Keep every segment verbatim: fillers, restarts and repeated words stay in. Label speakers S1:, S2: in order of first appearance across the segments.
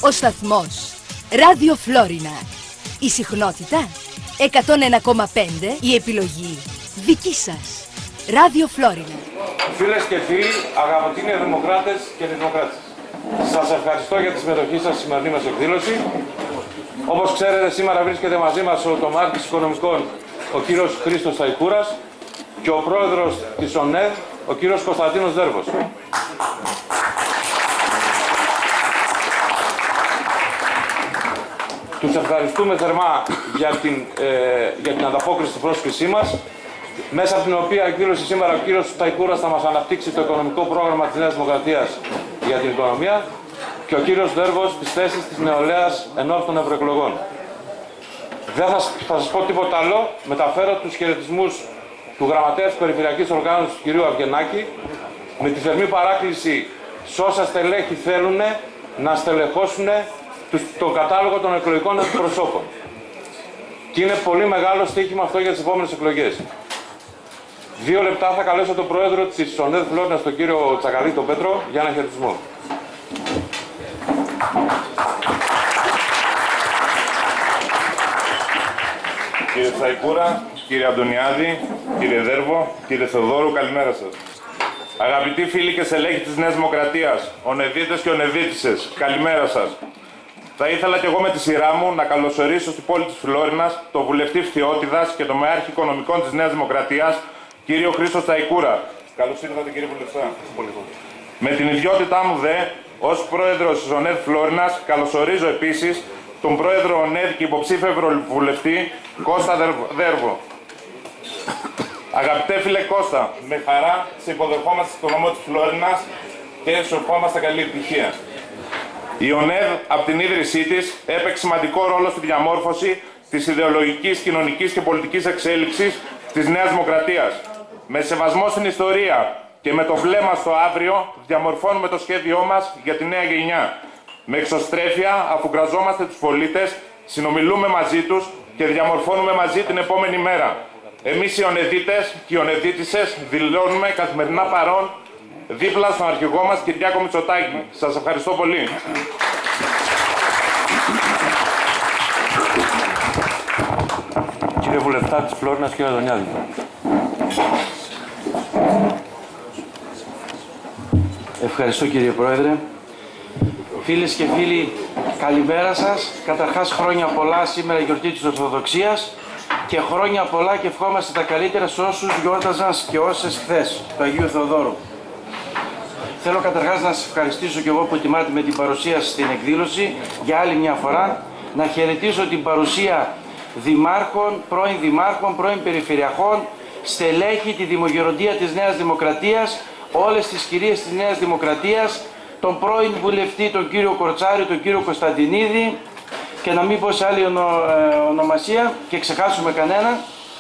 S1: Ο σταθμός Ράδιο Φλόρινα. Η συχνότητα εκατόν ένα κόμμα πέντε. Η επιλογή δική σας. Ράδιο Φλόρινα.
S2: Φίλες και φίλοι, αγαπητοί δημοκράτες και δημοκράτες, σας ευχαριστώ για τη συμμετοχή σας στη σημερινή μας εκδήλωση. Όπως ξέρετε, σήμερα βρίσκεται μαζί μας ο τομάρχης οικονομικών, ο κύριος Χρήστος Σταϊκούρας, και ο πρόεδρος της ΟΝΕΔ, ο κύριος Κωνσταντίνος Δέρβος. Τους ευχαριστούμε θερμά για την, ε, για την ανταπόκριση στην πρόσκλησή μας, μέσα από την οποία εκδήλωση σήμερα ο κύριος Σταϊκούρας θα μας αναπτύξει το οικονομικό πρόγραμμα της Νέας Δημοκρατίας για την οικονομία και ο κύριος Δέρβος τις θέσεις της νεολαίας ενώπιον των ευρωεκλογών. Δεν θα, θα σας πω τίποτα άλλο. Μεταφέρω τους χαιρετισμούς του Γραμματέα της Περιφερειακής Οργάνωσης του κυρίου Αυγενάκη, με τη θερμή παράκληση σε όσα στελέχη θέλουν να στελεχώσουν τον κατάλογο των εκλογικών εκπροσώπων. Και είναι πολύ μεγάλο στοίχημα αυτό για τις επόμενες εκλογές. Δύο λεπτά θα καλέσω τον πρόεδρο της ΟΝΕΔ Φλόρινας, τον κύριο Τσακαλή, τον Πέτρο, για ένα χαιρετισμό.
S3: Κύριε Σταϊκούρα, κύριε Αντωνιάδη, κύριε Δέρβο, κύριε Θεοδόρου, καλημέρα σας. Αγαπητοί φίλοι και στελέχοι της Νέας Δημοκρατίας, ονεδίτες και ονεδίτισσες, καλημέρα σας. Θα ήθελα και εγώ με τη σειρά μου να καλωσορίσω στην πόλη της Φλόρινας τον βουλευτή Φθιώτιδας και τον μεάρχη οικονομικών της Νέας Δημοκρατίας, κύριο Χρήστο Σταϊκούρα. Καλώς ήρθατε, κύριε βουλευτά. Με την ιδιότητά μου δε, ως πρόεδρος της ΟΝΕΔ Φλόρινας, καλωσορίζω επίσης τον πρόεδρο ΟΝΕΔ και υποψήφιο ευρωβουλευτή Κώστα Δέρβο. Αγαπητέ φίλε Κώστα, με χαρά σε υποδεχόμαστε στο νομό της Φλόρινας και σου ευχόμαστε καλή επιτυχία. Η ΟΝΕΔ, από την ίδρυσή της, έπαιξε σημαντικό ρόλο στη διαμόρφωση της ιδεολογικής, κοινωνικής και πολιτικής εξέλιξης της Νέας Δημοκρατίας. Με σεβασμό στην ιστορία και με το βλέμμα στο αύριο, διαμορφώνουμε το σχέδιό μας για τη νέα γενιά. Με εξωστρέφεια, αφού γραζόμαστε τους πολίτες, συνομιλούμε μαζί τους και διαμορφώνουμε μαζί την επόμενη μέρα. Εμείς οι ονεδίτες και οι ονεδίτισσες δηλώνουμε καθημερινά παρόν δίπλα στον αρχηγό μας Κυριάκο Μητσοτάκη. Σας ευχαριστώ πολύ.
S2: Κύριε Βουλευτά της Φλόρινας, κύριε Αντωνιάδη.
S4: Ευχαριστώ, κύριε Πρόεδρε. Φίλες και φίλοι, καλημέρα σας. Καταρχάς, χρόνια πολλά, σήμερα η γιορτή της Ορθοδοξίας, και χρόνια πολλά και ευχόμαστε τα καλύτερα σε όσους γιόρταζαν και όσες χθες, του Αγίου Θεοδόρου. Θέλω καταρχάς να σας ευχαριστήσω και εγώ που τιμάτε με την παρουσία σας στην εκδήλωση για άλλη μια φορά, να χαιρετήσω την παρουσία δημάρχων, πρώην δημάρχων, πρώην περιφερειαρχών, στελέχη, τη δημογεροντία της Νέας Δημοκρατίας, όλες τις κυρίες της Νέας Δημοκρατίας, τον πρώην βουλευτή, τον κύριο Κορτσάρη, τον κύριο Κωνσταντινίδη, και να μην πω σε άλλη ονο, ε, ονομασία και ξεχάσουμε κανένα.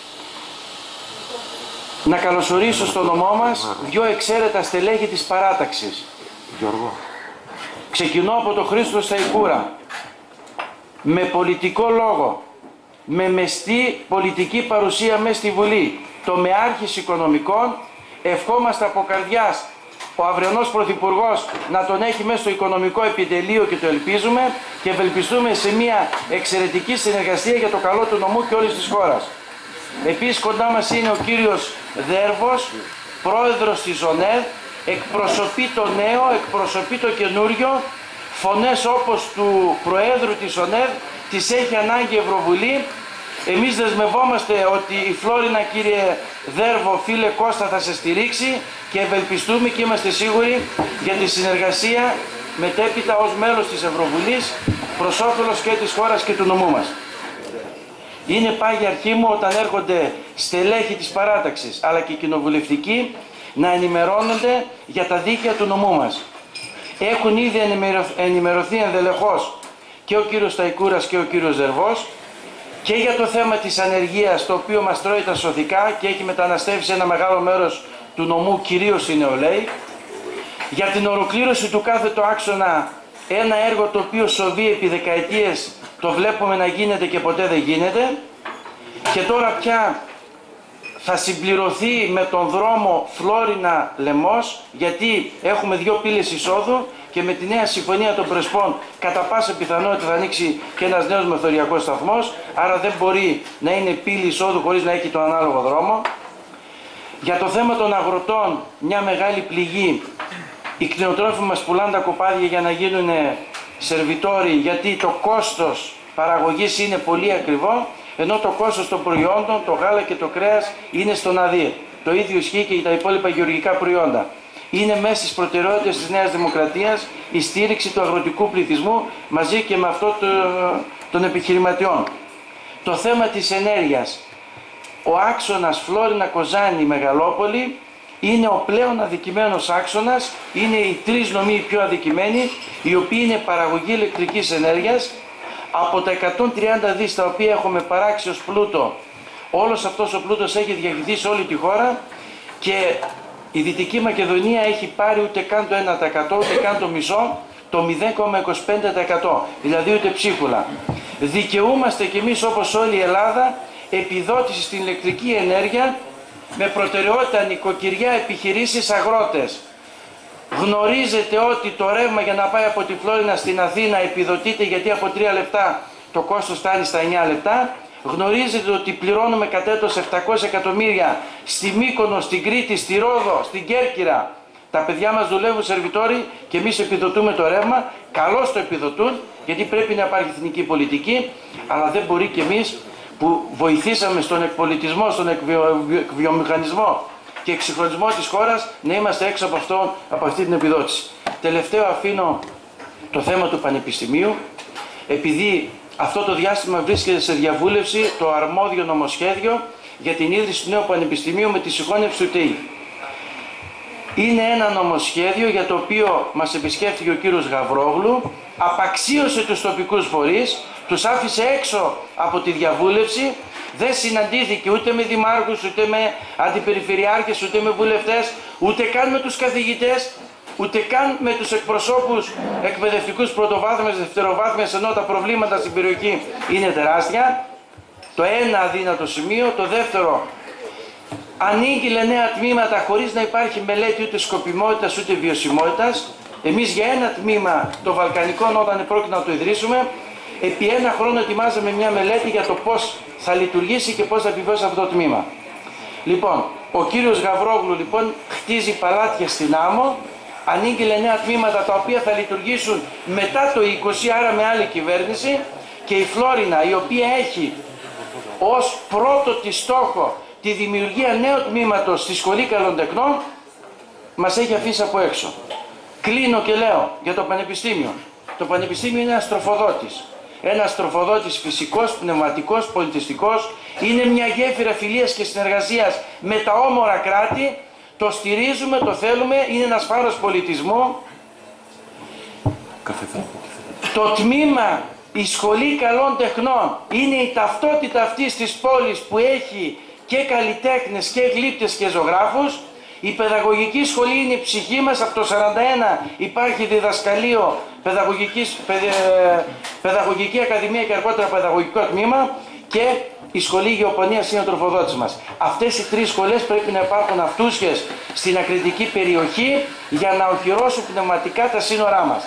S4: Να καλωσορίσω στο νομό μας δύο εξαίρετα στελέχη της παράταξης.
S2: Γιώργο.
S4: Ξεκινώ από τον Χρήστο Σταϊκούρα. Με πολιτικό λόγο, με μεστή πολιτική παρουσία μέσα στη Βουλή, το μεάρχης οικονομικών, ευχόμαστε από καρδιάς ο αυριανός Πρωθυπουργός να τον έχει μέσα στο οικονομικό επιτελείο, και το ελπίζουμε, και ευελπιστούμε σε μια εξαιρετική συνεργασία για το καλό του νομού και όλης της χώρας. Επίσης κοντά μας είναι ο κύριος Δέρβος, πρόεδρος της ΟΝΕΔ, εκπροσωπεί το νέο, εκπροσωπεί το καινούριο, φωνές όπως του Προέδρου της ΟΝΕΔ τις έχει ανάγκη η Ευρωβουλή. Εμείς δεσμευόμαστε ότι η Φλόρινα, κύριε Δέρβο, φίλε Κώστα, θα σε στηρίξει και ευελπιστούμε και είμαστε σίγουροι για τη συνεργασία μετέπειτα ως μέλος της Ευρωβουλής προς όφελος και της χώρας και του νομού μας. Είναι πάγια αρχή μου όταν έρχονται στελέχη της παράταξης αλλά και κοινοβουλευτικοί να ενημερώνονται για τα δίκαια του νομού μας. Έχουν ήδη ενημερωθεί ενδελεχώς και ο κύριος Σταϊκούρας και ο κύριος Δερβός και για το θέμα της ανεργίας, το οποίο μας τρώει τα σωθικά και έχει μεταναστεύσει σε ένα μεγάλο μέρος του νομού, κυρίως οι νεολαίοι, για την ολοκλήρωση του κάθετου άξονα, ένα έργο το οποίο σοβεί επί δεκαετίες, το βλέπουμε να γίνεται και ποτέ δεν γίνεται, και τώρα πια θα συμπληρωθεί με τον δρόμο Φλόρινα-Λεμός, γιατί έχουμε δύο πύλες εισόδου και με τη νέα συμφωνία των Πρεσπών κατά πάσα πιθανότητα θα ανοίξει και ένας νέος μεθοριακός σταθμός, άρα δεν μπορεί να είναι πύλη εισόδου χωρίς να έχει τον ανάλογο δρόμο. Για το θέμα των αγροτών, μια μεγάλη πληγή. Οι κτηνοτρόφοι μας πουλάνε τα κοπάδια για να γίνουν σερβιτόροι, γιατί το κόστος παραγωγής είναι πολύ ακριβό, ενώ το κόστος των προϊόντων, το γάλα και το κρέας είναι στον ΑΔΙ. Το ίδιο ισχύει και για τα υπόλοιπα γεωργικά προϊόντα. Είναι μέσα στις προτεραιότητες της Νέας Δημοκρατίας η στήριξη του αγροτικού πληθυσμού μαζί και με αυτό το, των επιχειρηματιών. Το θέμα της ενέργειας. Ο άξονας Φλόρινα-Κοζάνη-Μεγαλόπολη είναι ο πλέον αδικημένος άξονας, είναι οι τρεις νομοί οι πιο αδικημένοι, οι οποίοι είναι παραγωγή ηλεκτρικής ενέργειας. Από τα εκατόν τριάντα δις τα οποία έχουμε παράξει ως πλούτο, όλος αυτός ο πλούτος έχει διαχειριστεί σε όλη τη χώρα και η Δυτική Μακεδονία έχει πάρει ούτε καν το ένα τοις εκατό, ούτε καν το μισό, το μηδέν κόμμα είκοσι πέντε τοις εκατό, δηλαδή ούτε ψίχουλα. Δικαιούμαστε κι εμείς όπως όλη η Ελλάδα επιδότηση στην ηλεκτρική ενέργεια με προτεραιότητα νοικοκυριά, επιχειρήσεις, αγρότες. Γνωρίζετε ότι το ρεύμα για να πάει από τη Φλόρινα στην Αθήνα επιδοτείται, γιατί από τρία λεπτά το κόστος φτάνει στα εννιά λεπτά. Γνωρίζετε ότι πληρώνουμε κατ' έτος επτακόσια εκατομμύρια στη Μύκονο, στην Κρήτη, στη Ρόδο, στην Κέρκυρα. Τα παιδιά μας δουλεύουν σερβιτόροι και εμείς επιδοτούμε το ρεύμα. Καλώς το επιδοτούν, γιατί πρέπει να υπάρχει εθνική πολιτική, αλλά δεν μπορεί και εμείς που βοηθήσαμε στον εκπολιτισμό, στον εκβιομηχανισμό και εξυγχρονισμό της χώρας, να είμαστε έξω από, αυτό, από αυτή την επιδότηση. Τελευταίο αφήνω το θέμα του Πανεπιστημίου, επειδή αυτό το διάστημα βρίσκεται σε διαβούλευση το αρμόδιο νομοσχέδιο για την ίδρυση του νέου Πανεπιστημίου με τη συγχώνευση του ΤΕΙ. Είναι ένα νομοσχέδιο για το οποίο μας επισκέφθηκε ο κύριος Γαβρόγλου, απαξίωσε τους τοπικούς φορείς, τους άφησε έξω από τη διαβούλευση, δεν συναντήθηκε ούτε με δημάρχους, ούτε με αντιπεριφερειάρχες, ούτε με βουλευτές, ούτε καν με τους καθηγητές, ούτε καν με τους εκπροσώπους εκπαιδευτικούς πρωτοβάθμιας, δευτεροβάθμιας, ενώ τα προβλήματα στην περιοχή είναι τεράστια. Το ένα αδύνατο σημείο. Το δεύτερο, ανήγγειλε νέα τμήματα χωρίς να υπάρχει μελέτη ούτε σκοπιμότητας ούτε βιωσιμότητας. Εμείς για ένα τμήμα, το Βαλκανικό, όταν επρόκειτο να το ιδρύσουμε, επί ένα χρόνο ετοιμάζαμε μια μελέτη για το πώς θα λειτουργήσει και πώς θα επιβιώσει αυτό το τμήμα. Λοιπόν, ο κύριος Γαβρόγλου λοιπόν χτίζει παλάτια στην άμμο, ανήγγειλε νέα τμήματα τα οποία θα λειτουργήσουν μετά το είκοσι, άρα με άλλη κυβέρνηση, και η Φλόρινα, η οποία έχει ως πρώτο της στόχο τη δημιουργία νέου τμήματος στη Σχολή Καλών Τεχνών, μας έχει αφήσει από έξω. Κλείνω και λέω για το Πανεπιστήμιο. Το Πανεπιστήμιο είναι ένας τροφοδότης. Ένας τροφοδότης φυσικός, πνευματικός, πολιτιστικός. Είναι μια γέφυρα φιλίας και συνεργασίας με τα όμορα κράτη. Το στηρίζουμε, το θέλουμε, είναι ένας φάρος πολιτισμού. Το τμήμα, η Σχολή Καλών Τεχνών, είναι η ταυτότητα αυτής της πόλης που έχει και καλλιτέχνες και γλύπτες και ζωγράφους. Η παιδαγωγική σχολή είναι η ψυχή μας. Από το σαράντα ένα υπάρχει διδασκαλείο, παιδαγωγικής, παιδε, παιδαγωγική ακαδημία και αργότερα παιδαγωγικό τμήμα, και η σχολή γεωπονίας είναι ο τροφοδότης μας. Αυτές οι τρεις σχολές πρέπει να υπάρχουν αυτούσιες στην ακριτική περιοχή για να οχυρώσουν πνευματικά τα σύνορά μας.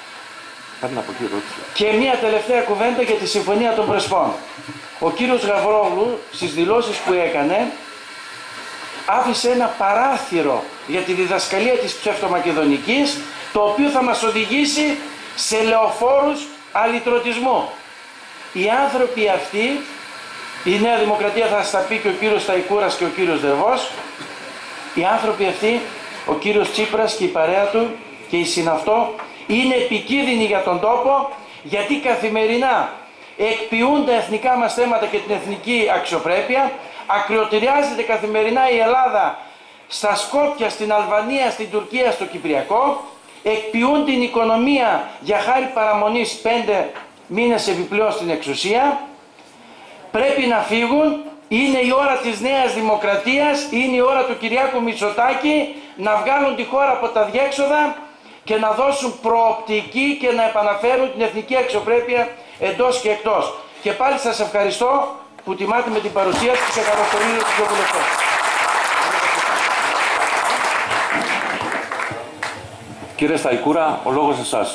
S4: Και μια τελευταία κουβέντα για τη Συμφωνία των Πρεσπών. Ο κύριος Γαβρόγλου στις δηλώσεις που έκανε άφησε ένα παράθυρο για τη διδασκαλία της ψευτομακεδονικής, το οποίο θα μας οδηγήσει σε λεωφόρους αλυτρωτισμού. Οι άνθρωποι αυτοί, η Νέα Δημοκρατία θα στα πει και ο κύριος Σταϊκούρας και ο κύριος Δερβός, οι άνθρωποι αυτοί, ο κύριος Τσίπρας και η παρέα του και η συναυτό, είναι επικίνδυνοι για τον τόπο, γιατί καθημερινά εκποιούν τα εθνικά μας θέματα και την εθνική αξιοπρέπεια, ακριοτηριάζεται καθημερινά η Ελλάδα στα Σκόπια, στην Αλβανία, στην Τουρκία, στο Κυπριακό, εκποιούν την οικονομία για χάρη παραμονής πέντε μήνες επιπλέον στην εξουσία. Πρέπει να φύγουν, είναι η ώρα της Νέας Δημοκρατίας, είναι η ώρα του Κυριάκου Μητσοτάκη να βγάλουν τη χώρα από τα διέξοδα και να δώσουν προοπτική και να επαναφέρουν την εθνική αξιοπρέπεια εντός και εκτός. Και πάλι σας ευχαριστώ που τιμάτε με την παρουσία σας και καλωσορίζω τους δύο βουλευτές.
S2: Κύριε Σταϊκούρα, ο λόγος εσάς.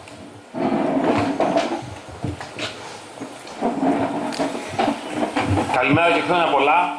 S5: Καλημέρα και χρόνια πολλά.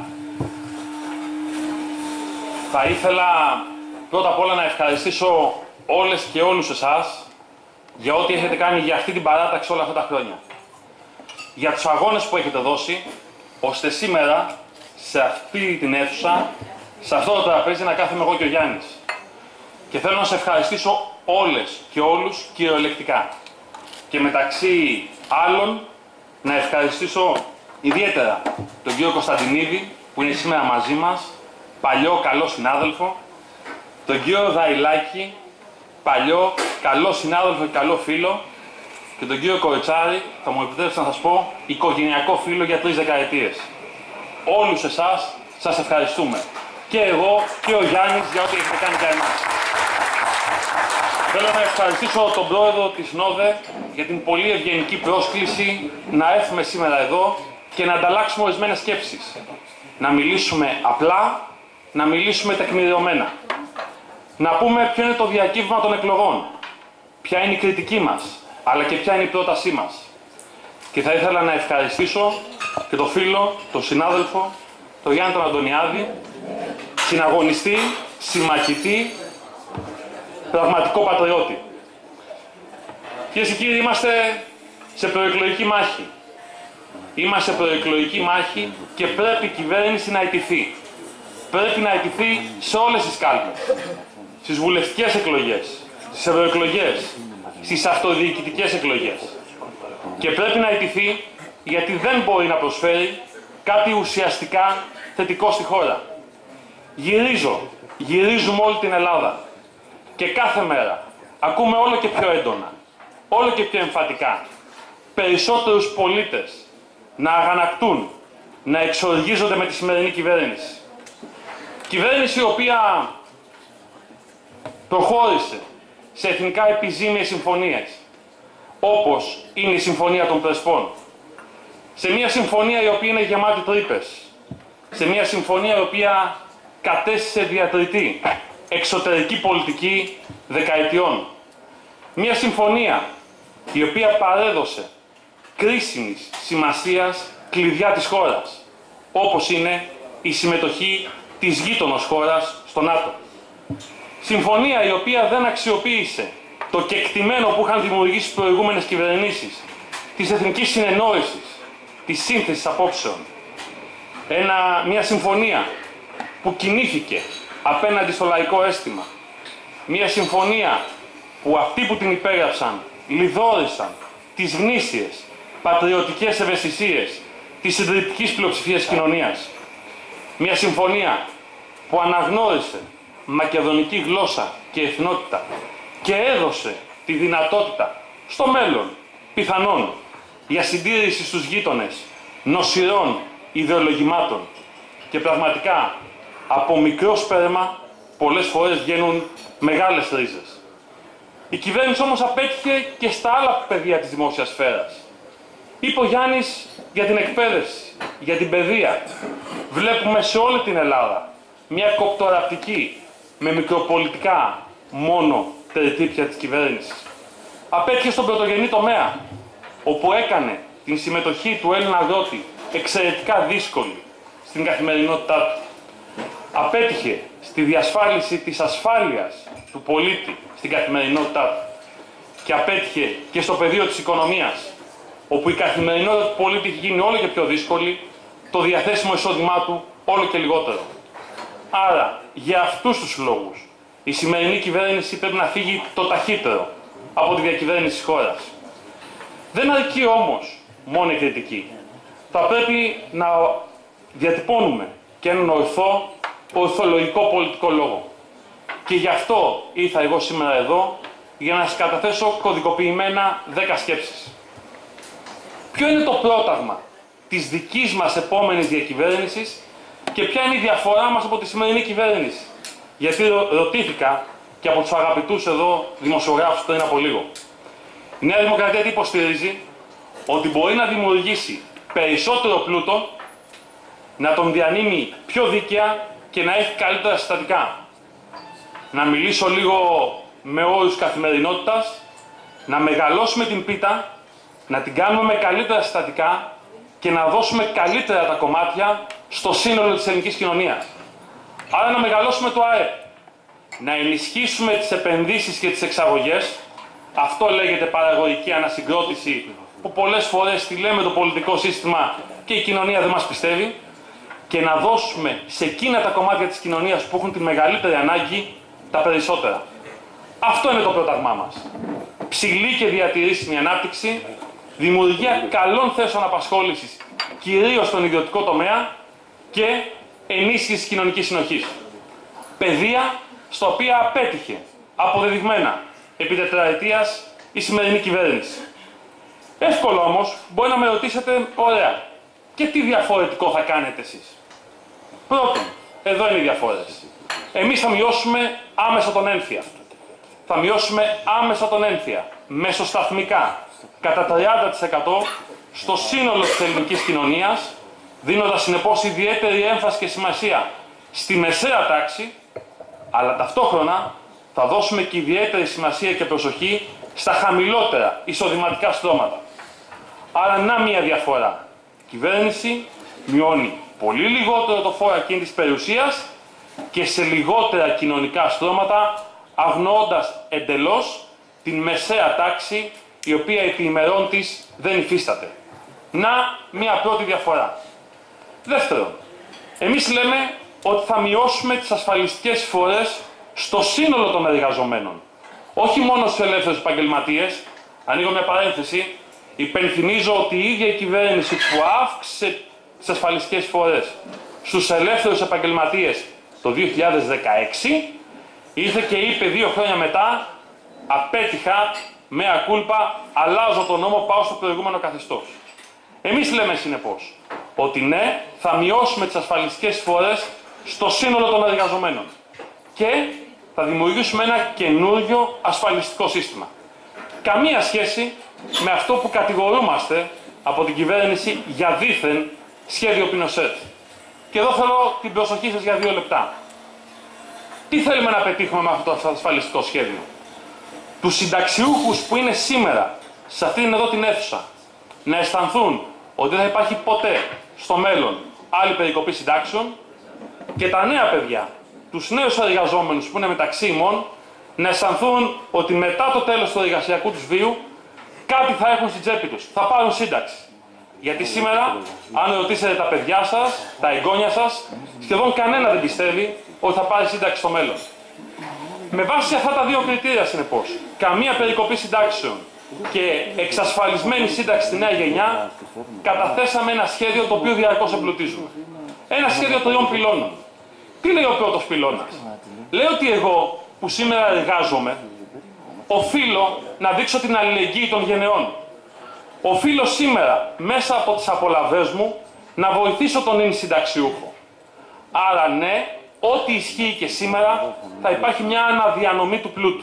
S5: Θα ήθελα πρώτα απ' όλα να ευχαριστήσω όλες και όλους εσάς για ό,τι έχετε κάνει για αυτή την παράταξη όλα αυτά τα χρόνια. Για τους αγώνες που έχετε δώσει, ώστε σήμερα, σε αυτή την αίθουσα, σε αυτό το τραπέζι, να κάθομαι εγώ και ο Γιάννης. Και θέλω να σε ευχαριστήσω όλες και όλους κυριολεκτικά. Και μεταξύ άλλων, να ευχαριστήσω ιδιαίτερα τον κύριο Κωνσταντινίδη, που είναι σήμερα μαζί μας, παλιό καλό συνάδελφο, τον κύριο Δαϊλάκη, παλιό καλό συνάδελφο και καλό φίλο, και τον κύριο Κοριτσάρη, θα μου επιτρέψετε να σας πω, οικογενειακό φίλο για τρεις δεκαετίες. Όλους εσάς σας ευχαριστούμε. Και εγώ και ο Γιάννης για ό,τι έχετε κάνει για εμάς. Θέλω να ευχαριστήσω τον πρόεδρο της ΝΟΔΕ για την πολύ ευγενική πρόσκληση να έρθουμε σήμερα εδώ και να ανταλλάξουμε ορισμένες σκέψεις. Να μιλήσουμε απλά, να μιλήσουμε τεκμηριωμένα. Να πούμε ποιο είναι το διακύβημα των εκλογών, ποια είναι η κριτική μας, αλλά και ποια είναι η πρότασή μας. Και θα ήθελα να ευχαριστήσω και τον φίλο, τον συνάδελφο, τον Γιάννη τον Αντωνιάδη, συναγωνιστή, συμμαχητή, πραγματικό πατριώτη. Κυρίες και κύριοι, είμαστε σε προεκλογική μάχη. Είμαστε σε προεκλογική μάχη και πρέπει η κυβέρνηση να ιτηθεί. Πρέπει να ιτηθεί σε όλες τις κάλπες. Στις βουλευτικές εκλογές, στις ευρωεκλογές, στις αυτοδιοικητικές εκλογές. Και πρέπει να ιτηθεί γιατί δεν μπορεί να προσφέρει κάτι ουσιαστικά θετικό στη χώρα. Γυρίζω, γυρίζουμε όλη την Ελλάδα και κάθε μέρα ακούμε όλο και πιο έντονα, όλο και πιο εμφατικά περισσότερους πολίτες να αγανακτούν, να εξοργίζονται με τη σημερινή κυβέρνηση. Κυβέρνηση η οποία προχώρησε σε εθνικά επιζήμιες συμφωνίες, όπως είναι η Συμφωνία των Πρεσπών. Σε μια συμφωνία η οποία είναι γεμάτη τρύπες. Σε μια συμφωνία η οποία κατέστησε διατριτή εξωτερική πολιτική δεκαετιών. Μια συμφωνία η οποία παρέδωσε κρίσιμης σημασίας κλειδιά της χώρας, όπως είναι η συμμετοχή της γείτονος χώρας στο ΝΑΤΟ. Συμφωνία η οποία δεν αξιοποίησε το κεκτημένο που είχαν δημιουργήσει προηγούμενες κυβερνήσεις της εθνικής συνεννόησης, της σύνθεσης απόψεων. Ένα, μια συμφωνία που κινήθηκε απέναντι στο λαϊκό αίσθημα. Μια συμφωνία που αυτοί που την υπέγραψαν λιδόρισαν τις γνήσιες πατριωτικές ευαισθησίες της συντριπτικής πλειοψηφίας κοινωνίας. Μια συμφωνία που αναγνώρισε μακεδονική γλώσσα και εθνότητα και έδωσε τη δυνατότητα στο μέλλον, πιθανόν, για συντήρηση στους γείτονες νοσηρών ιδεολογημάτων. Και πραγματικά, από μικρό σπέρμα, πολλές φορές βγαίνουν μεγάλες ρίζες. Η κυβέρνηση όμως απέτυχε και στα άλλα πεδία της δημόσιας σφαίρας. Είπε ο Γιάννης για την εκπαίδευση, για την παιδεία. Βλέπουμε σε όλη την Ελλάδα μια κοπτοραπτική, με μικροπολιτικά μόνο τερτύπια της κυβέρνησης. Απέτυχε στον πρωτογενή τομέα, όπου έκανε την συμμετοχή του Έλληνα αγρότη εξαιρετικά δύσκολη στην καθημερινότητά του. Απέτυχε στη διασφάλιση της ασφάλειας του πολίτη στην καθημερινότητά του. Και απέτυχε και στο πεδίο της οικονομίας, όπου η καθημερινότητα του πολίτη έχει γίνει όλο και πιο δύσκολη, το διαθέσιμο εισόδημά του όλο και λιγότερο. Άρα, για αυτούς τους λόγους, η σημερινή κυβέρνηση πρέπει να φύγει το ταχύτερο από τη διακυβέρνηση της χώρας. Δεν αρκεί όμως μόνο η κριτική. Θα πρέπει να διατυπώνουμε και έναν ορθό, ορθολογικό πολιτικό λόγο. Και γι' αυτό ήρθα εγώ σήμερα εδώ, για να σας καταθέσω κωδικοποιημένα δέκα σκέψεις. Ποιο είναι το πρόταγμα της δικής μας επόμενης διακυβέρνησης και ποια είναι η διαφορά μας από τη σημερινή κυβέρνηση? Γιατί ρωτήθηκα και από τους αγαπητούς εδώ δημοσιογράφους πριν από λίγο. Η Νέα Δημοκρατία τι υποστηρίζει? Ότι μπορεί να δημιουργήσει περισσότερο πλούτο, να τον διανύμει πιο δίκαια και να έχει καλύτερα συστατικά. Να μιλήσω λίγο με όρους καθημερινότητας, να μεγαλώσουμε την πίτα, να την κάνουμε με καλύτερα συστατικά και να δώσουμε καλύτερα τα κομμάτια στο σύνολο της ελληνικής κοινωνίας. Άρα να μεγαλώσουμε το ΑΕΠ, να ενισχύσουμε τις επενδύσεις και τις εξαγωγές, αυτό λέγεται παραγωγική ανασυγκρότηση, που πολλές φορές τη λέμε το πολιτικό σύστημα και η κοινωνία δεν μας πιστεύει, και να δώσουμε σε εκείνα τα κομμάτια της κοινωνίας που έχουν τη μεγαλύτερη ανάγκη τα περισσότερα. Αυτό είναι το πρόταγμά μας. Ψηλή και διατηρήσιμη ανάπτυξη, δημιουργία καλών θέσεων απασχόλησης, κυρίως στον ιδιωτικό τομέα, και ενίσχυση της κοινωνικής συνοχής. Παιδεία, στα οποία απέτυχε αποδεδειγμένα επί τετραετίας η σημερινή κυβέρνηση. Εύκολο όμως, μπορεί να με ρωτήσετε, ωραία, και τι διαφορετικό θα κάνετε εσείς? Πρώτον, εδώ είναι οι διαφορές. Εμείς θα μειώσουμε άμεσα τον ένφια. Θα μειώσουμε άμεσα τον ένφια, μεσοσταθμικά, κατά τριάντα τοις εκατό στο σύνολο της ελληνικής κοινωνίας, δίνοντας συνεπώς ιδιαίτερη έμφαση και σημασία στη μεσαία τάξη, αλλά ταυτόχρονα θα δώσουμε και ιδιαίτερη σημασία και προσοχή στα χαμηλότερα εισοδηματικά στρώματα. Άρα να μία διαφορά. Η κυβέρνηση μειώνει πολύ λιγότερο το φόρο ακίνητης περιουσίας και σε λιγότερα κοινωνικά στρώματα, αγνοώντας εντελώς την μεσαία τάξη, η οποία επί ημερών της δεν υφίσταται. Να μία πρώτη διαφορά. Δεύτερον, εμείς λέμε ότι θα μειώσουμε τις ασφαλιστικές εισφορές στο σύνολο των εργαζομένων. Όχι μόνο στους ελεύθερους επαγγελματίες. Ανοίγω μια παρένθεση. Υπενθυμίζω ότι η ίδια η κυβέρνηση που αύξησε τις ασφαλιστικές εισφορές στους ελεύθερους επαγγελματίες το δύο χιλιάδες δεκαέξι, ήρθε και είπε δύο χρόνια μετά, απέτυχα, mea culpa, αλλάζω τον νόμο, πάω στο προηγούμενο καθεστώς. Εμείς λέμε συνεπώς ότι ναι, θα μειώσουμε τις ασφαλιστικές εισφορές στο σύνολο των εργαζομένων και θα δημιουργήσουμε ένα καινούριο ασφαλιστικό σύστημα. Καμία σχέση με αυτό που κατηγορούμαστε από την κυβέρνηση για δήθεν σχέδιο Πινοσέτ. Και εδώ θέλω την προσοχή σας για δύο λεπτά. Τι θέλουμε να πετύχουμε με αυτό το ασφαλιστικό σχέδιο? Τους συνταξιούχους που είναι σήμερα σε αυτήν εδώ την αίθουσα να αισθανθούν ότι δεν θα υπάρχει ποτέ στο μέλλον άλλη περικοπή συντάξεων, και τα νέα παιδιά, τους νέους εργαζόμενους που είναι μεταξύ ημών, να αισθανθούν ότι μετά το τέλος του εργασιακού τους βίου κάτι θα έχουν στην τσέπη τους, θα πάρουν σύνταξη. Γιατί σήμερα, αν ρωτήσετε τα παιδιά σας, τα εγγόνια σας, σχεδόν κανένα δεν πιστεύει ότι θα πάρει σύνταξη στο μέλλον. Με βάση αυτά τα δύο κριτήρια, συνεπώς, καμία περικοπή συντάξεων και εξασφαλισμένη σύνταξη στη νέα γενιά, καταθέσαμε ένα σχέδιο το οποίο διαρκώς εμπλουτίζουμε. Ένα σχέδιο τριών πυλώνων. Τι λέει ο πρώτος πυλώνας? Λέει ότι εγώ που σήμερα εργάζομαι, οφείλω να δείξω την αλληλεγγύη των γενεών. Οφείλω σήμερα, μέσα από τις απολαβές μου, να βοηθήσω τον ίν συνταξιούχο. Άρα ναι, ό,τι ισχύει και σήμερα, θα υπάρχει μια αναδιανομή του πλούτου.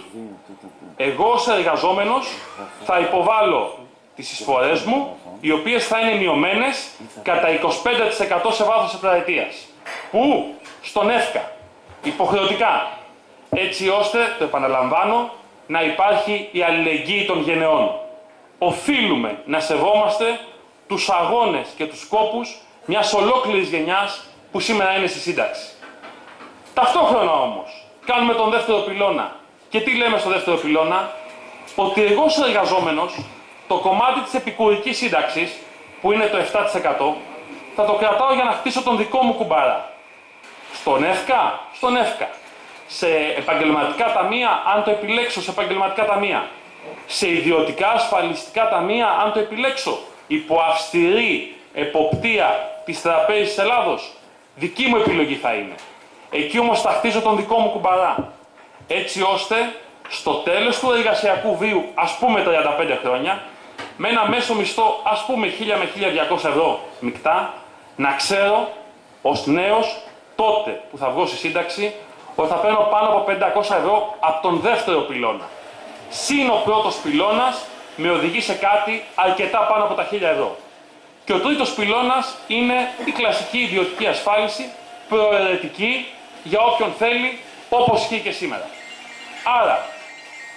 S5: Εγώ ως εργαζόμενος θα υποβάλω τις εισφορές μου, οι οποίες θα είναι μειωμένες κατά είκοσι πέντε τοις εκατό σε βάθος τετραετίας. Πού? Στον ΕΦΚΑ. Υποχρεωτικά. Έτσι ώστε, το επαναλαμβάνω, να υπάρχει η αλληλεγγύη των γενεών. Οφείλουμε να σεβόμαστε τους αγώνες και τους σκόπους μιας ολόκληρης γενιάς που σήμερα είναι στη σύνταξη. Ταυτόχρονα όμως, κάνουμε τον δεύτερο πυλώνα. Και τι λέμε στο δεύτερο πυλώνα? Ότι εγώ ως εργαζόμενος, το κομμάτι της επικουρικής σύνταξης, που είναι το επτά τοις εκατό, θα το κρατάω για να χτίσω τον δικό μου κουμπάρα. Στον ΕΦΚΑ, στον ΕΦΚΑ. Σε επαγγελματικά ταμεία, αν το επιλέξω, σε επαγγελματικά ταμεία. Σε ιδιωτικά ασφαλιστικά ταμεία, αν το επιλέξω, υπό αυστηρή εποπτεία της Τραπέζης της Ελλάδος. Δική μου επιλογή θα είναι. Εκεί όμως θα χτίζω τον δικό μου κουμπαρά. Έτσι ώστε, στο τέλος του εργασιακού βίου, ας πούμε τριάντα πέντε χρόνια, με ένα μέσο μισθό, ας πούμε χίλια με χίλια διακόσια ευρώ μεικτά, να ξέρω ως νέος, τότε που θα βγω στη σύνταξη, ότι θα παίρνω πάνω από πεντακόσια ευρώ από τον δεύτερο πυλώνα. Συν ο πρώτος πυλώνας με οδηγεί σε κάτι αρκετά πάνω από τα χίλια ευρώ. Και ο τρίτος πυλώνας είναι η κλασική ιδιωτική ασφάλιση, προαιρετική για όποιον θέλει, όπως ισχύει και σήμερα. Άρα,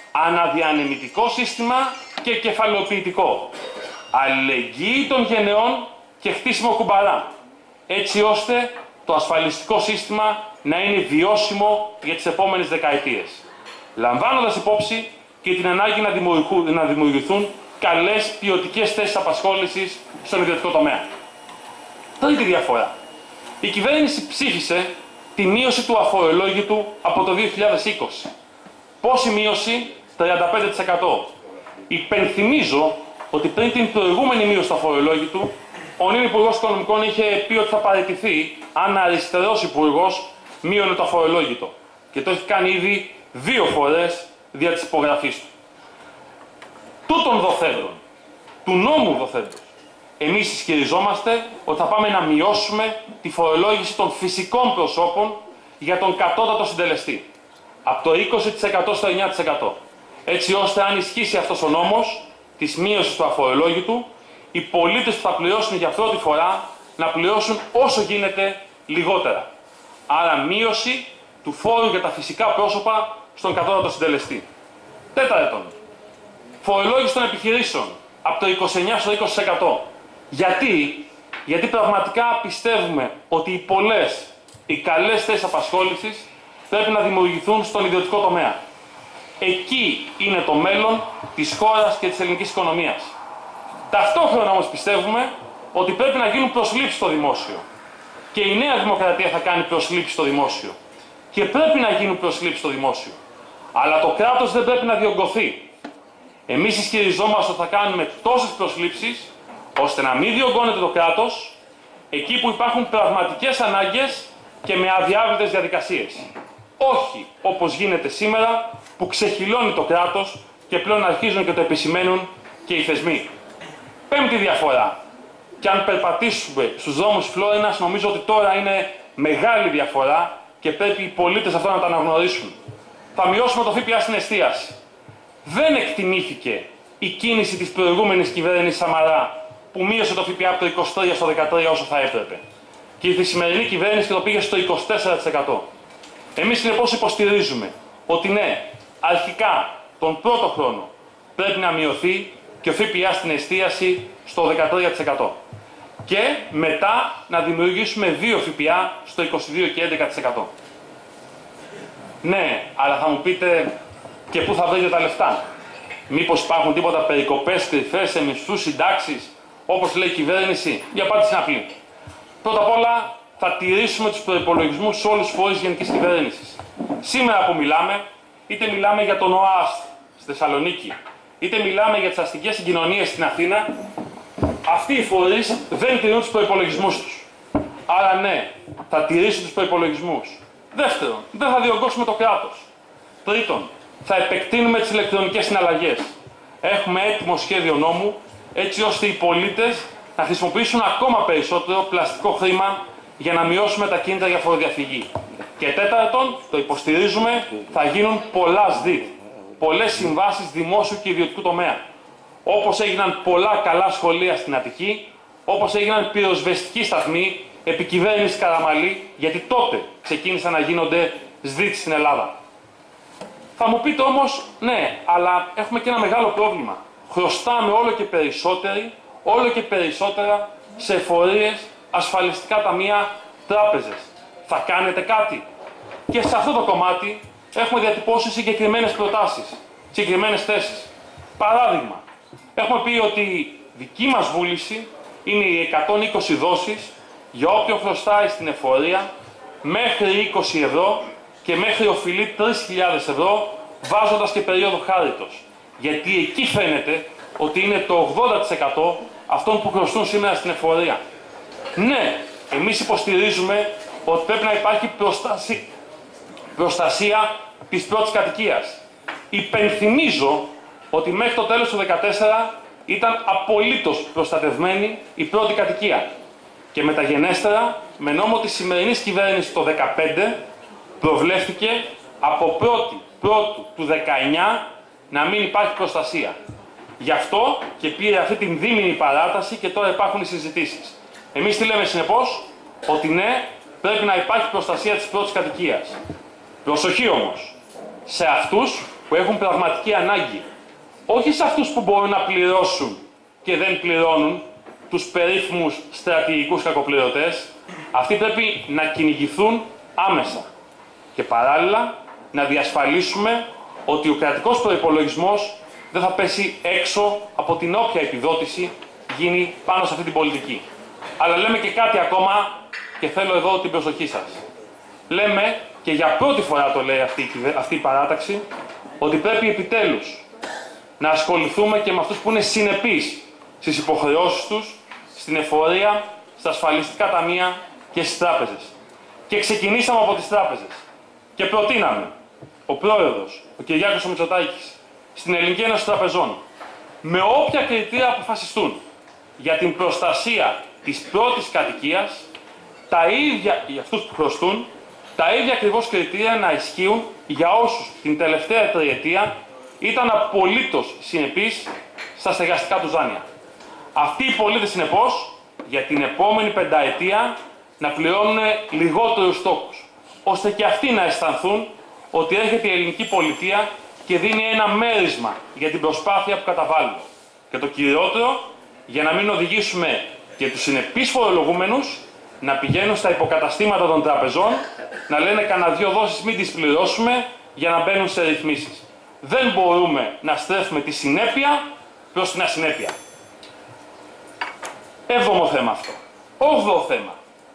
S5: αναδιανεμητικό σύστημα και κεφαλαιοποιητικό, αλληλεγγύη των γενεών και χτίσιμο κουμπαρά, έτσι ώστε το ασφαλιστικό σύστημα να είναι βιώσιμο για τις επόμενες δεκαετίες, λαμβάνοντας υπόψη και την ανάγκη να δημιουργηθούν, να δημιουργηθούν καλές ποιοτικές θέσεις απασχόλησης στον ιδιωτικό τομέα. Τρίτη διαφορά. Η κυβέρνηση ψήφισε τη μείωση του αφορολόγητου από το δύο χιλιάδες είκοσι. Πόση μείωση? τριάντα πέντε τοις εκατό. Υπενθυμίζω ότι πριν την προηγούμενη μείωση του αφορολόγητου, ο νυν Υπουργός Οικονομικών είχε πει ότι θα παραιτηθεί αν αριστερός υπουργός μείωνε το αφορολόγητο. Και το έχει κάνει ήδη δύο φορές δια της υπογραφής του. Τούτων δοθέντων, του νόμου δοθέντων, εμείς ισχυριζόμαστε ότι θα πάμε να μειώσουμε τη φορολόγηση των φυσικών προσώπων για τον κατώτατο συντελεστή. Από το είκοσι τοις εκατό στο εννιά τοις εκατό. Έτσι ώστε αν ισχύσει αυτός ο νόμος της μείωσης του αφορολόγητου, οι πολίτες που θα πληρώσουν για πρώτη φορά να πληρώσουν όσο γίνεται λιγότερα. Άρα μείωση του φόρου για τα φυσικά πρόσωπα στον κατώτατο συντελεστή. Τέταρτον, φορολόγηση των επιχειρήσεων από το είκοσι εννιά στο είκοσι τοις εκατό. Γιατί? Γιατί πραγματικά πιστεύουμε ότι οι πολλές, οι καλές θέσεις απασχόλησης πρέπει να δημιουργηθούν στον ιδιωτικό τομέα. Εκεί είναι το μέλλον της χώρας και της ελληνικής οικονομίας. Ταυτόχρονα όμως πιστεύουμε ότι πρέπει να γίνουν προσλήψεις στο δημόσιο. Και η Νέα Δημοκρατία θα κάνει προσλήψεις στο δημόσιο. Και πρέπει να γίνουν προσλήψεις στο δημόσιο. Αλλά το κράτος δεν πρέπει να διωγγωθεί. Εμείς ισχυριζόμαστε ότι θα κάνουμε τόσες προσλήψεις, ώστε να μην διωγγώνεται το κράτος εκεί που υπάρχουν πραγματικές ανάγκες και με αδιάβλητες διαδικασίες. Όχι όπως γίνεται σήμερα, που ξεχυλώνει το κράτος και πλέον αρχίζουν και το επισημαίνουν και οι θεσμοί. Πέμπτη διαφορά. Και αν περπατήσουμε στους δρόμους Φλόρινας, νομίζω ότι τώρα είναι μεγάλη διαφορά και πρέπει οι πολίτες αυτό να το αναγνωρίσουν. Θα μειώσουμε το ΦΠΑ στην εστίαση. Δεν εκτιμήθηκε η κίνηση της προηγούμενης κυβέρνησης Σαμαρά, που μείωσε το ΦΠΑ από το είκοσι τρία στο δεκατρία όσο θα έπρεπε. Και η σημερινή κυβέρνηση το πήγε στο είκοσι τέσσερα τοις εκατό. Εμείς συνεπώς υποστηρίζουμε ότι ναι, αρχικά τον πρώτο χρόνο πρέπει να μειωθεί και ο ΦΠΑ στην εστίαση στο δεκατρία τοις εκατό. Και μετά να δημιουργήσουμε δύο ΦΠΑ στο είκοσι δύο και έντεκα τοις εκατό. Ναι, αλλά θα μου πείτε και πού θα βρείτε τα λεφτά. Μήπως υπάρχουν τίποτα περικοπές κρυφές σε μισθούς, συντάξεις, όπως λέει η κυβέρνηση? Η απάντηση είναι απλή. Πρώτα απ' όλα θα τηρήσουμε τους προϋπολογισμούς σε όλους τους φορείς γενικής κυβέρνησης. Σήμερα που μιλάμε, είτε μιλάμε για τον ΟΑΣΤ στη Θεσσαλονίκη, είτε μιλάμε για τις αστικές συγκοινωνίες στην Αθήνα, αυτοί οι φορείς δεν τηρούν τους προϋπολογισμούς τους. Άρα ναι, θα τηρήσουν τους προϋπολογισμούς. Δεύτερον, δεν θα διωγγώσουμε το κράτος. Τρίτον, θα επεκτείνουμε τις ηλεκτρονικές συναλλαγές. Έχουμε έτοιμο σχέδιο νόμου, έτσι ώστε οι πολίτες να χρησιμοποιήσουν ακόμα περισσότερο πλαστικό χρήμα για να μειώσουμε τα κίνητρα για φοροδιαφυγή. Και τέταρτον, το υποστηρίζουμε, θα γίνουν πολλά ΣΔΙΤ. Πολλές συμβάσεις δημόσιου και ιδιωτικού τομέα. Όπως έγιναν πολλά καλά σχολεία στην Αττική, όπως έγιναν πυροσβεστικοί σταθμοί επί κυβέρνηση Καραμαλή, γιατί τότε ξεκίνησαν να γίνονται ΣΔΙΤ στην Ελλάδα. Θα μου πείτε όμως, ναι, αλλά έχουμε και ένα μεγάλο πρόβλημα. Χρωστάμε όλο και περισσότεροι, όλο και περισσότερα σε εφορίες, ασφαλιστικά ταμεία, τράπεζες. Θα κάνετε κάτι? Και σε αυτό το κομμάτι έχουμε διατυπώσει συγκεκριμένες προτάσεις, συγκεκριμένες θέσεις. Παράδειγμα, έχουμε πει ότι η δική μας βούληση είναι οι εκατόν είκοσι δόσεις για όποιον χρωστάει στην εφορία μέχρι είκοσι ευρώ και μέχρι οφειλεί τρεις χιλιάδες ευρώ, βάζοντας και περίοδο χάριτος. Γιατί εκεί φαίνεται ότι είναι το ογδόντα τοις εκατό αυτών που χρωστούν σήμερα στην εφορία. Ναι, εμείς υποστηρίζουμε ότι πρέπει να υπάρχει προστασία, προστασία της πρώτης κατοικίας. Υπενθυμίζω ότι μέχρι το τέλος του δύο χιλιάδες δεκατέσσερα ήταν απολύτως προστατευμένη η πρώτη κατοικία. Και μεταγενέστερα, με νόμο της σημερινής κυβέρνησης το δύο χιλιάδες δεκαπέντε, προβλέφθηκε από πρώτη πρώτου του δεκαεννιά να μην υπάρχει προστασία. Γι' αυτό και πήρε αυτή την δίμηνη παράταση και τώρα υπάρχουν οι συζητήσεις. Εμείς τι λέμε συνεπώς? Ότι ναι, πρέπει να υπάρχει προστασία της πρώτης κατοικίας. Προσοχή όμως, σε αυτούς που έχουν πραγματική ανάγκη, όχι σε αυτούς που μπορούν να πληρώσουν και δεν πληρώνουν, τους περίφημους στρατηγικούς κακοπληρωτές, αυτοί πρέπει να κυνηγηθούν άμεσα. Και παράλληλα να διασφαλίσουμε ότι ο κρατικός προϋπολογισμός δεν θα πέσει έξω από την όποια επιδότηση γίνει πάνω σε αυτή την πολιτική. Αλλά λέμε και κάτι ακόμα και θέλω εδώ την προσοχή σας. Λέμε, και για πρώτη φορά το λέει αυτή, αυτή η παράταξη, ότι πρέπει επιτέλους να ασχοληθούμε και με αυτούς που είναι συνεπείς στις υποχρεώσεις τους, στην εφορία, στα ασφαλιστικά ταμεία και στις τράπεζες. Και ξεκινήσαμε από τις τράπεζες. Και προτείναμε ο πρόεδρος, ο Κυριάκος ο Μητσοτάκης, στην Ελληνική Ένωση Τραπεζών, με όποια κριτήρια αποφασιστούν για την προστασία της πρώτης κατοικίας, τα ίδια για αυτούς που χρωστούν, τα ίδια ακριβώς κριτήρια να ισχύουν για όσους την τελευταία τριετία ήταν απολύτως συνεπείς στα στεγαστικά του δάνεια. Αυτοί οι πολίτες, συνεπώς, για την επόμενη πενταετία να πληρώνουν λιγότερους τόκους, ώστε και αυτοί να αισθανθούν ότι έρχεται η ελληνική πολιτεία και δίνει ένα μέρισμα για την προσπάθεια που καταβάλουν. Και το κυριότερο, για να μην οδηγήσουμε και τους συνεπείς φορολογούμενους να πηγαίνουν στα υποκαταστήματα των τραπεζών, να λένε κανένα δυο δόσεις μην τις πληρώσουμε για να μπαίνουν σε ρυθμίσεις. Δεν μπορούμε να στρέφουμε τη συνέπεια προς την ασυνέπεια. Έβδομο θέμα αυτό. Όγδοο θέμα.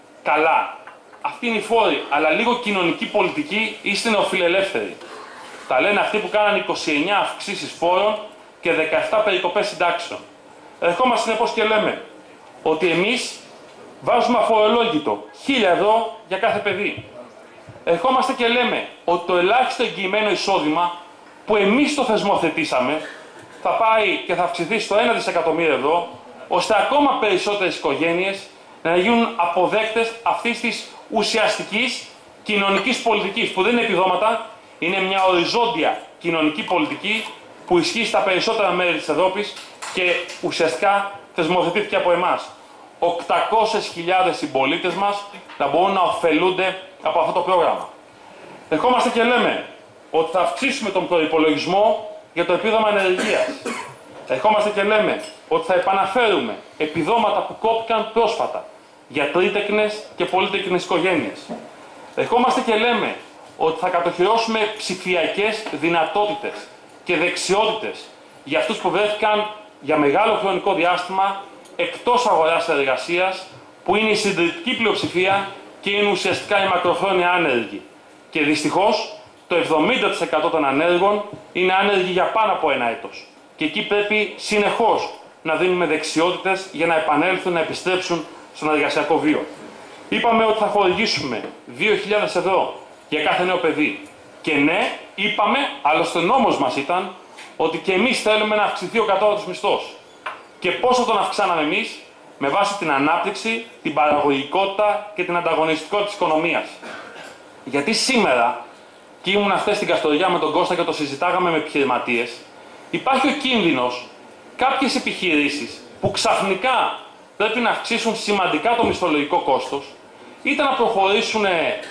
S5: Καλά. Αυτή είναι η φόρη, αλλά λίγο κοινωνική πολιτική είστε νεοφιλελεύθεροι. Τα λένε αυτοί που κάνανε είκοσι εννέα αυξήσεις φόρων και δεκαεπτά περικοπές συντάξεων. Ερχόμαστε συνεπώς και λέμε ότι εμείς βάζουμε αφορολόγητο χίλια ευρώ για κάθε παιδί. Ερχόμαστε και λέμε ότι το ελάχιστο εγγυημένο εισόδημα που εμείς το θεσμοθετήσαμε θα πάει και θα αυξηθεί στο ένα δισεκατομμύριο ευρώ, ώστε ακόμα περισσότερες οικογένειες να γίνουν αποδέκτες αυτής της ουσιαστικής κοινωνικής πολιτικής, που δεν είναι επιδόματα, είναι μια οριζόντια κοινωνική πολιτική που ισχύει στα περισσότερα μέρη της Ευρώπης και ουσιαστικά θεσμοθετήθηκε από εμάς. οκτακόσιες χιλιάδες συμπολίτες μας να μπορούν να ωφελούνται από αυτό το πρόγραμμα. Ερχόμαστε και λέμε ότι θα αυξήσουμε τον προϋπολογισμό για το επίδομα ανεργίας. Ερχόμαστε και λέμε ότι θα επαναφέρουμε επιδόματα που κόπηκαν πρόσφατα για τρίτεκνες και πολύτεκνες οικογένειες. Ερχόμαστε και λέμε ότι θα κατοχυρώσουμε ψηφιακές δυνατότητες και δεξιότητες για αυτούς που βρέθηκαν για μεγάλο χρονικό διάστημα εκτός αγοράς εργασίας, που είναι η συντριπτική πλειοψηφία και είναι ουσιαστικά οι μακροχρόνια άνεργοι. Και δυστυχώς το εβδομήντα τοις εκατό των ανέργων είναι άνεργοι για πάνω από ένα έτος. Και εκεί πρέπει συνεχώς να δίνουμε δεξιότητες για να επανέλθουν, να επιστρέψουν στον εργασιακό βίο. Είπαμε ότι θα χορηγήσουμε δύο χιλιάδες ευρώ για κάθε νέο παιδί. Και ναι, είπαμε, άλλωστε νόμος μας ήταν, ότι και εμείς θέλουμε να αυξηθεί ο κατώτατος μισθός. Και πόσο τον αυξάναμε εμείς? Με βάση την ανάπτυξη, την παραγωγικότητα και την ανταγωνιστικότητα της οικονομίας. Γιατί σήμερα, και ήμουν χθες στην Καστοριά με τον Κώστα και το συζητάγαμε με επιχειρηματίες, υπάρχει ο κίνδυνος κάποιες επιχειρήσεις που ξαφνικά πρέπει να αυξήσουν σημαντικά το μισθολογικό κόστος, είτε να προχωρήσουν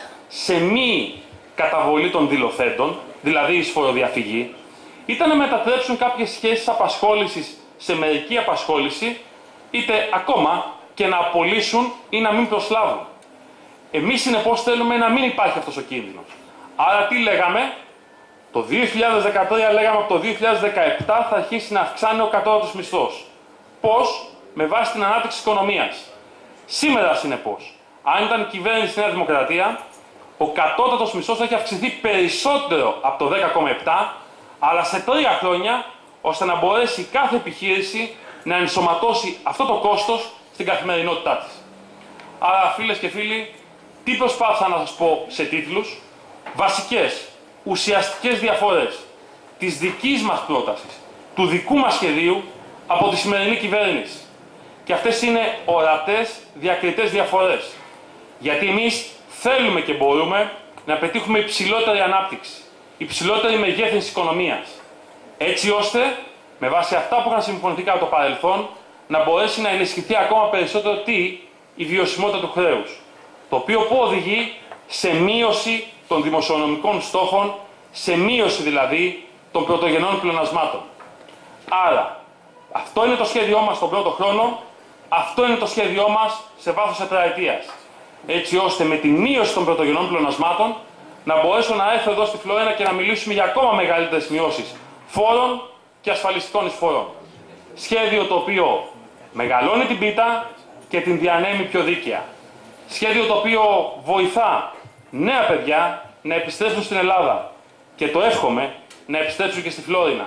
S5: σε μη καταβολή των δηλωθέντων, δηλαδή εισφοροδιαφυγή, είτε να μετατρέψουν κάποιες σχέσεις απασχόλησης σε μερική απασχόληση, είτε ακόμα και να απολύσουν ή να μην προσλάβουν. Εμείς συνεπώς θέλουμε να μην υπάρχει αυτός ο κίνδυνος. Άρα τι λέγαμε? Το δύο χιλιάδες δεκατρία λέγαμε από το δύο χιλιάδες δεκαεπτά θα αρχίσει να αυξάνει ο κατώτατος μισθός. Πώς? Με βάση την ανάπτυξη της οικονομίας. Σήμερα συνεπώς, αν ήταν κυβέρνηση στη Νέα Δημοκρατία, ο κατώτατος μισθός θα έχει αυξηθεί περισσότερο από το δέκα κόμμα επτά, αλλά σε τρία χρόνια, ώστε να μπορέσει κάθε επιχείρηση να ενσωματώσει αυτό το κόστος στην καθημερινότητά της. Άρα, φίλες και φίλοι, τι προσπάθησα να σας πω σε τίτλους? Βασικές, ουσιαστικές διαφορές της δικής μας πρότασης, του δικού μας σχεδίου από τη σημερινή κυβέρνηση. Και αυτές είναι ορατές, διακριτές διαφορές. Γιατί εμείς θέλουμε και μπορούμε να πετύχουμε υψηλότερη ανάπτυξη, υψηλότερη μεγέθυνση της οικονομίας. Έτσι ώστε, με βάση αυτά που είχαν συμφωνηθεί κατά το παρελθόν, να μπορέσει να ενισχυθεί ακόμα περισσότερο τι? Η βιωσιμότητα του χρέους. Το οποίο που οδηγεί σε μείωση των δημοσιονομικών στόχων, σε μείωση δηλαδή των πρωτογενών πλεονασμάτων. Άρα, αυτό είναι το σχέδιό μας τον πρώτο χρόνο, αυτό είναι το σχέδιό μας σε βάθος τετραετίας. Έτσι ώστε με τη μείωση των πρωτογενών πλεονασμάτων να μπορέσω να έρθω εδώ στη Φλόρινα και να μιλήσουμε για ακόμα μεγαλύτερες μειώσεις φόρων και ασφαλιστικών εισφορών. Σχέδιο το οποίο μεγαλώνει την πίτα και την διανέμει πιο δίκαια. Σχέδιο το οποίο βοηθά νέα παιδιά να επιστρέψουν στην Ελλάδα και το εύχομαι να επιστρέψουν και στη Φλόρινα.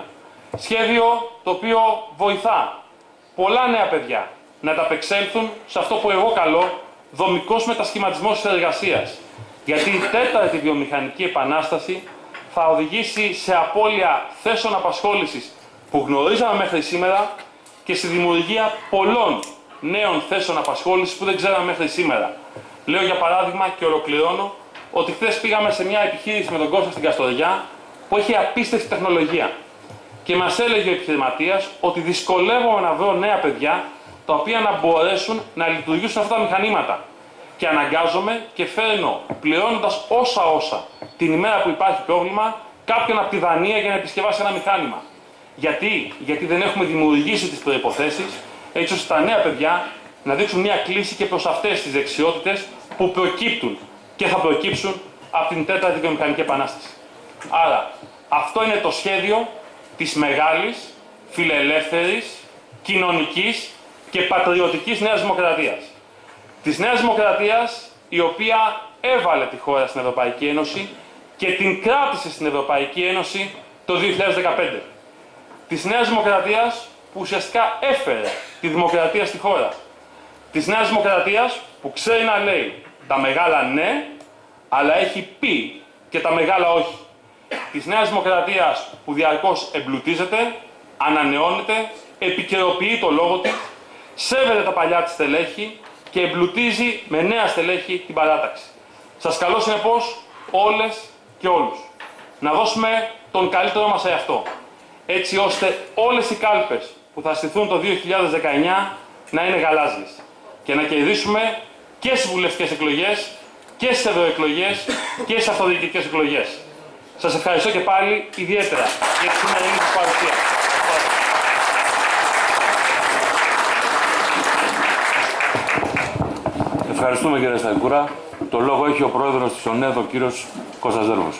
S5: Σχέδιο το οποίο βοηθά πολλά νέα παιδιά να ταπεξέλθουν σε αυτό που εγώ καλώ δομικός μετασχηματισμός της εργασίας. Γιατί η τέταρτη βιομηχανική επανάσταση θα οδηγήσει σε απώλεια θέσεων απασχόλησης που γνωρίζαμε μέχρι σήμερα και στη δημιουργία πολλών νέων θέσεων απασχόλησης που δεν ξέραμε μέχρι σήμερα. Λέω για παράδειγμα και ολοκληρώνω ότι χθες πήγαμε σε μια επιχείρηση με τον Κώστα στην Καστοριά που έχει απίστευτη τεχνολογία. Και μας έλεγε ο επιχειρηματίας ότι δυσκολεύομαι να βρω νέα παιδιά τα οποία να μπορέσουν να λειτουργήσουν αυτά τα μηχανήματα. Και αναγκάζομαι και φέρνω, πληρώνοντας όσα όσα την ημέρα που υπάρχει πρόβλημα, κάποιον από τη Δανία για να επισκευάσει ένα μηχάνημα. Γιατί, Γιατί δεν έχουμε δημιουργήσει τις προϋποθέσεις έτσι ώστε τα νέα παιδιά να δείξουν μια κλίση και προς αυτές τις δεξιότητες που προκύπτουν και θα προκύψουν από την τέταρτη βιομηχανική επανάσταση. Άρα, αυτό είναι το σχέδιο της μεγάλης, φιλελεύθερης, κοινωνικής και πατριωτικής Νέας Δημοκρατίας. Της Νέας Δημοκρατίας, η οποία έβαλε τη χώρα στην Ευρωπαϊκή Ένωση και την κράτησε στην Ευρωπαϊκή Ένωση το δύο χιλιάδες δεκαπέντε. Της Νέας Δημοκρατίας που ουσιαστικά έφερε τη δημοκρατία στη χώρα. Της Νέας Δημοκρατίας που ξέρει να λέει τα μεγάλα ναι, αλλά έχει πει και τα μεγάλα όχι. Της Νέας Δημοκρατίας που διαρκώς εμπλουτίζεται, ανανεώνεται, επικαιροποιεί το λόγο της, σέβεται τα παλιά της στελέχη και εμπλουτίζει με νέα στελέχη την παράταξη. Σας καλώ συνεπώς όλες και όλους να δώσουμε τον καλύτερό μας εαυτό, έτσι ώστε όλες οι κάλπες που θα στηθούν το δύο χιλιάδες δεκαεννιά να είναι γαλάζιες και να κερδίσουμε και στις βουλευτικές εκλογές και στις ευρωεκλογές και στις αυτοδιοικητικές εκλογές. Σας ευχαριστώ και πάλι ιδιαίτερα για τη σημερινή σας παρουσία.
S2: Ευχαριστούμε κύριε Σταϊκούρα. Το λόγο έχει ο πρόεδρος της ΟΝΕΔ, ο κύριος Κώστας Δέρβος.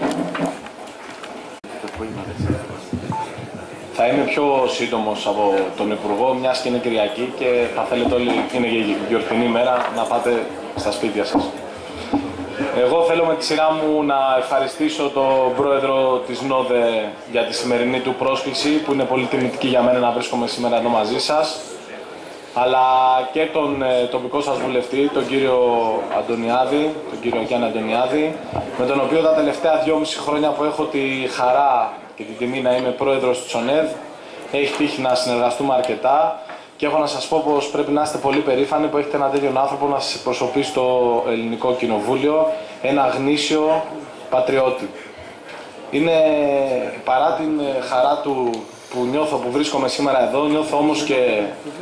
S6: Θα είμαι πιο σύντομος από τον Υπουργό, μιας και είναι Κυριακή και θα θέλετε όλοι, είναι γιορτινή ημέρα, να πάτε στα σπίτια σας. Εγώ θέλω με τη σειρά μου να ευχαριστήσω τον πρόεδρο της ΝΟΔΕ για τη σημερινή του πρόσκληση, που είναι πολύ τιμητική για μένα να βρίσκομαι σήμερα εδώ μαζί σας, αλλά και τον ε, τοπικό σας βουλευτή, τον κύριο Αντωνιάδη, τον κύριο Γιάννη Αντωνιάδη, με τον οποίο τα τελευταία δυόμιση χρόνια που έχω τη χαρά και την τιμή να είμαι πρόεδρος της ΟΝΕΔ, έχει τύχει να συνεργαστούμε αρκετά και έχω να σας πω πως πρέπει να είστε πολύ περήφανοι που έχετε έναν τέτοιον άνθρωπο να σας εκπροσωπεί στο Ελληνικό Κοινοβούλιο, ένα γνήσιο πατριώτη. Είναι παρά την χαρά του που νιώθω που βρίσκομαι σήμερα εδώ, νιώθω όμως και